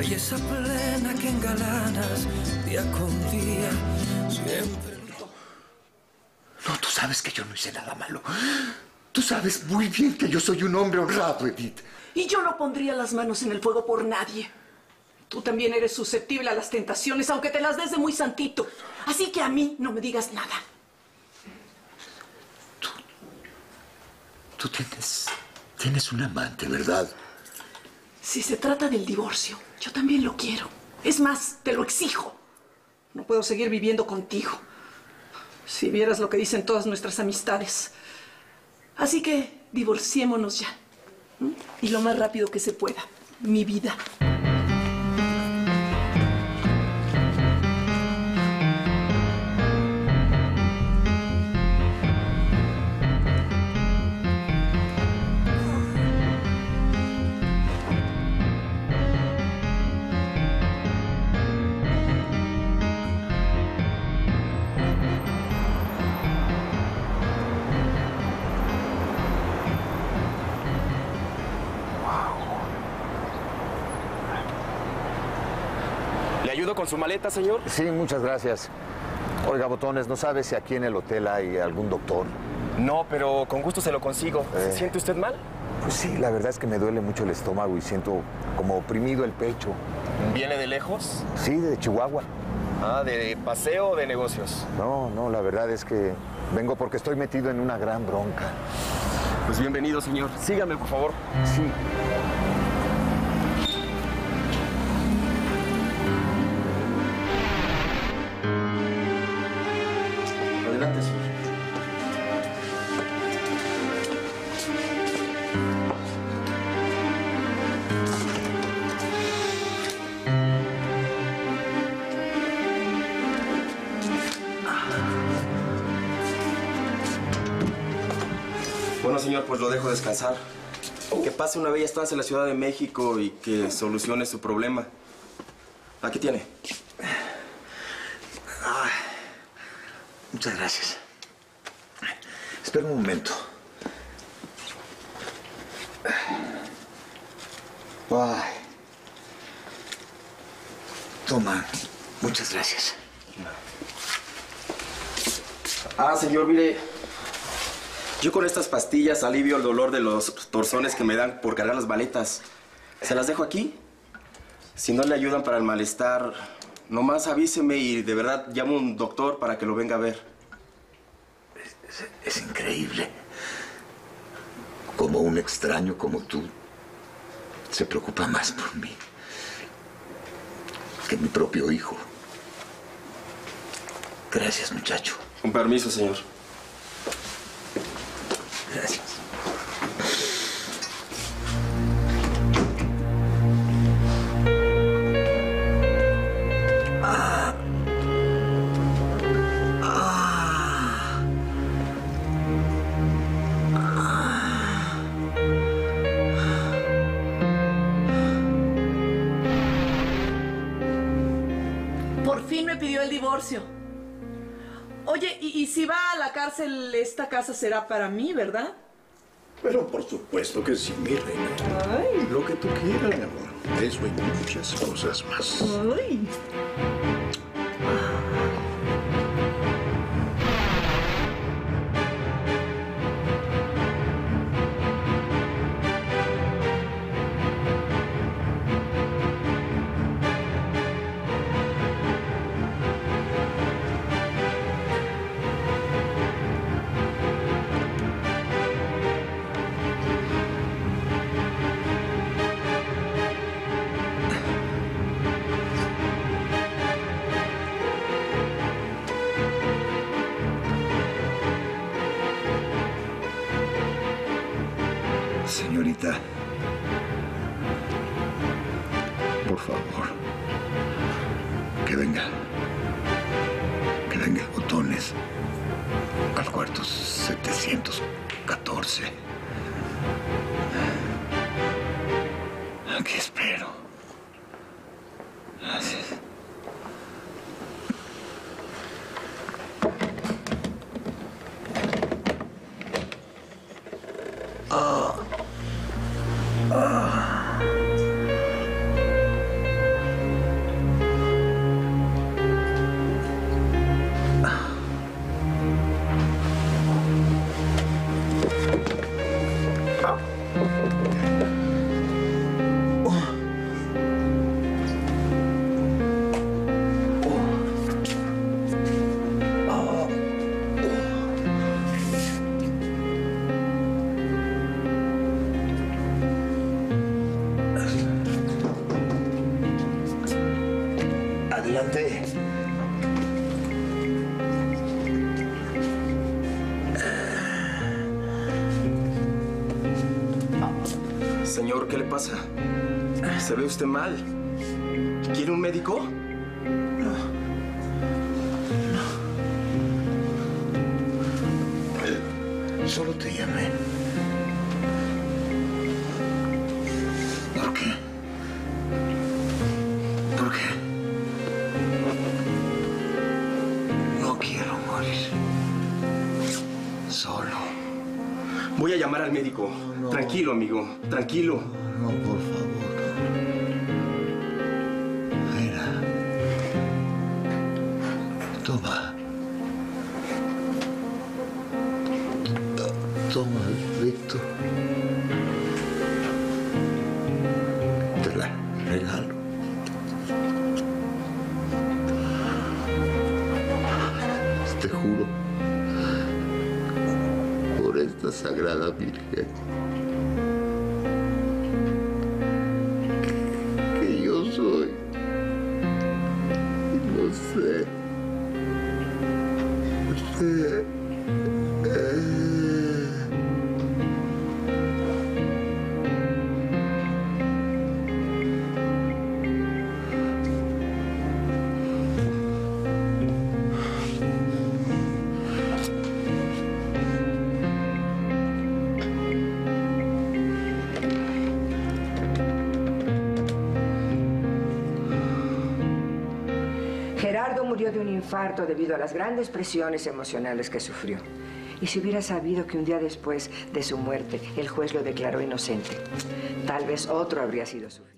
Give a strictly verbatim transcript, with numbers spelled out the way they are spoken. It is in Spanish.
belleza plena que engalanas día con día, siempre... No, tú sabes que yo no hice nada malo. Tú sabes muy bien que yo soy un hombre honrado, Edith. Y yo no pondría las manos en el fuego por nadie. Tú también eres susceptible a las tentaciones, aunque te las des de muy santito. Así que a mí no me digas nada. Tú... Tú tienes... Tienes un amante, ¿verdad? Si se trata del divorcio, yo también lo quiero. Es más, te lo exijo. No puedo seguir viviendo contigo. Si vieras lo que dicen todas nuestras amistades. Así que divorciémonos ya. ¿Mm? Y lo más rápido que se pueda. Mi vida. ¿Le ayudo con su maleta, señor? Sí, muchas gracias. Oiga, Botones, ¿no sabe si aquí en el hotel hay algún doctor? No, pero con gusto se lo consigo. Eh. ¿Se siente usted mal? Pues sí, la verdad es que me duele mucho el estómago y siento como oprimido el pecho. ¿Viene de lejos? Sí, de Chihuahua. Ah, ¿de paseo o de negocios? No, no, la verdad es que vengo porque estoy metido en una gran bronca. Pues bienvenido, señor. Sígame, por favor. Sí. Adelante, señor. Bueno, señor, pues lo dejo descansar. Que pase una bella estancia en la Ciudad de México y que solucione su problema. Aquí tiene. Ay, muchas gracias. Espera un momento. Ay. Toma, muchas gracias. Ah, señor, mire. Yo con estas pastillas alivio el dolor de los torzones que me dan por cargar las maletas. ¿Se las dejo aquí? Si no le ayudan para el malestar, nomás avíseme y de verdad llamo a un doctor para que lo venga a ver. Es, es, es increíble. Como un extraño como tú se preocupa más por mí que mi propio hijo. Gracias, muchacho. Con permiso, señor. Gracias. Ah. Ah. Ah. Por fin me pidió el divorcio. Oye, y, y si va a la cárcel, esta casa será para mí, ¿verdad? Pero por supuesto que sí, mi reina. Ay. Lo que tú quieras, mi amor. Eso y muchas cosas más. Ay. Señorita, por favor, que venga, que venga Botones al cuarto setecientos catorce. Aquí espero. Gracias. Ah. Ah. Adelante. Señor, ¿qué le pasa? ¿Se ve usted mal? ¿Quiere un médico? No. No. Solo te llamé. ¿Por qué? ¿Por qué? No quiero morir. Solo. Voy a llamar al médico. No, no. Tranquilo, amigo. Tranquilo. No, por favor. Mira. Toma. Toma, Víctor. Te la regalo. Te juro. Por esta sagrada Virgen. Que yo soy. No sé. sé. Gerardo murió de un infarto debido a las grandes presiones emocionales que sufrió. Y si hubiera sabido que un día después de su muerte el juez lo declaró inocente, tal vez otro habría sido su fin.